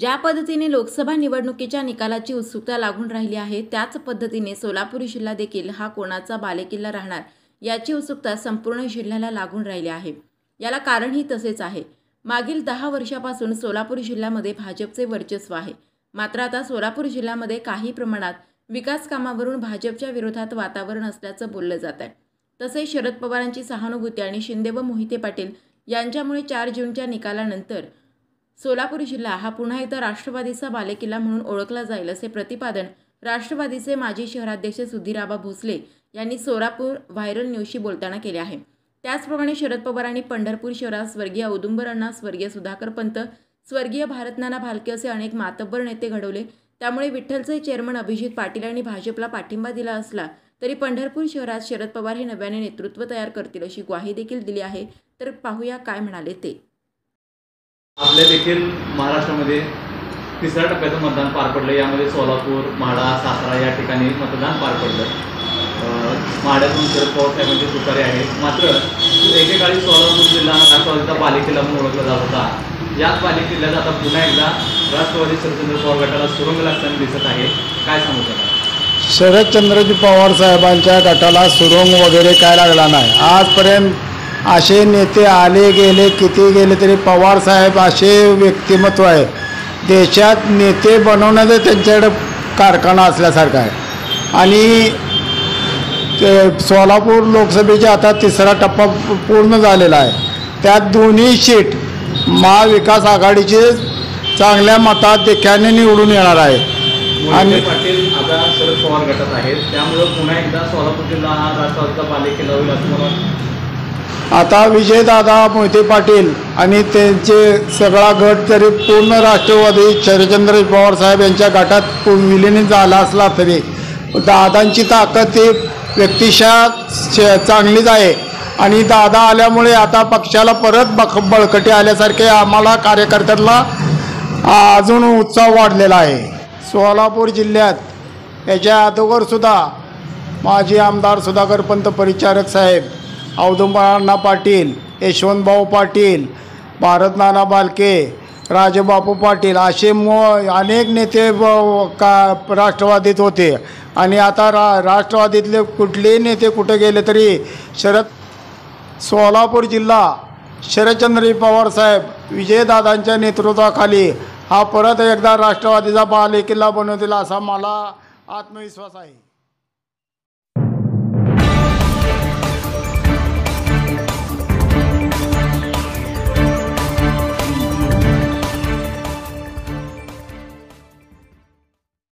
ज्या पद्धतीने लोकसभा निवडणुकीच्या निकालाची उत्सुकता लागून राहिली आहे, त्याच पद्धतीने सोलापूर जिल्हा देखील हा कोणाचा बालेकिल्ला राहणार याची उत्सुकता संपूर्ण जिल्ह्याला लागून राहिली आहे। याला कारणही तसेच आहे। मागील 10 वर्षापासून सोलापूर जिल्ह्यामध्ये भाजपचे वर्चस्व आहे। मात्र आता सोलापूर जिल्ह्यामध्ये काही प्रमाणात विकास कामावरून भाजपच्या विरोधात वातावरण असल्याचं बोललं जात आहे। तसेच शरद पवारांची सहानुभूती आणि शिंदे व मोहिते पाटील यांच्यामुळे 4 जूनच्या निकालानंतर सोलापूर जिल्हा हा पुन्हा एकदा राष्ट्रवादीचा बालेकिल्ला म्हणून ओळखला जाईल असे प्रतिपादन राष्ट्रवादीचे माजी शहराध्यक्ष सुधीरआबा भोसले यांनी सोलापूर व्हायरल न्यूजशी बोलताना केले आहे। त्याचप्रमाणे शरद पवारांनी पंढरपूर शहरात स्वर्गीय औदुंबर अण्णा, स्वर्गीय सुधाकर पंत, स्वर्गीय भारतनाना भालके असे अनेक मातब्बर नेते घडवले। त्यामुळे विठ्ठलचे चेअरमन अभिजित पाटील यांनी भाजपला पाठिंबा दिला असला तरी पंढरपूर शहरात शरद पवार हे नव्याने नेतृत्व तयार करतील अशी ग्वाही देखील दिली आहे। तर पाहूया काय म्हणाले ते। आपल्या देखील महाराष्ट्रामध्ये तिसऱ्या टप्प्याचं मतदान पार पडलं। यामध्ये सोलापूर, माढा, सातारा या ठिकाणी मतदान पार पडलं। माढ्यातून शरद पवार साहेबांचे तुतारे आहेत। मात्र एकेकाळी सोलापूर जिल्हा राष्ट्रवादीचा बालेकिल्ला म्हणून ओळखला जात होता। याच बालेकिल्ल्यात आता पुन्हा एकदा राष्ट्रवादी शरदचंद्र पवार गटाला सुरुंग लागताना दिसत आहे। काय सांगू शकाल? शरदचंद्रजी पवार साहेबांच्या गटाला सुरुंग वगैरे काय लागला नाही। आजपर्यंत असे नेते आले गेले, किती गेले तरी पवार साहेब असे व्यक्तिमत्व आहे, देशात नेते बनवण्याचं त्यांच्याकडे कारखाना असल्यासारखा आहे। आणि सोलापूर लोकसभेचा आता तिसरा टप्पा पूर्ण झालेला आहे। त्यात दोन्ही सीट महाविकास आघाडीचे चांगल्या मताधिक्याने निवडून येणार आहे। आणि पाटील आता शरद पवार गटात आहेत, त्यामुळे पुन्हा एकदा सोलापूर जिल्हा हा राष्ट्रवादीचा बालेकिल्ला होईल असं मला वाटतं। आता विजयदादा मोहिते पाटील आणि त्यांचे सगळा गट जरी पूर्ण राष्ट्रवादी शरदचंद्र पवार साहेब यांच्या गटात विलीन झाला असला तरी दादांची ताकद ही व्यक्तिशः चांगलीच आहे। आणि दादा आल्यामुळे आता पक्षाला परत बळकटी आल्यासारखे आम्हाला कार्यकर्त्यांना अजून उत्साह वाढलेला आहे। सोलापूर जिल्ह्यात याच्या अगोदरसुद्धा माजी आमदार सुधाकर पंत परिचारक साहेब, औदुंबर अण्णा पाटील, यशवंतभाऊ पाटील, भारतनाना भालके, राजबापू पाटील असे अनेक नेते राष्ट्रवादीत होते। आणि आता राष्ट्रवादीतले कुठलेही नेते कुठे गेले तरी सोलापूर जिल्हा शरदचंद्र पवार साहेब विजयदादांच्या नेतृत्वाखाली हा परत एकदा राष्ट्रवादीचा बालेकिल्ला बनवतील असा मला आत्मविश्वास आहे।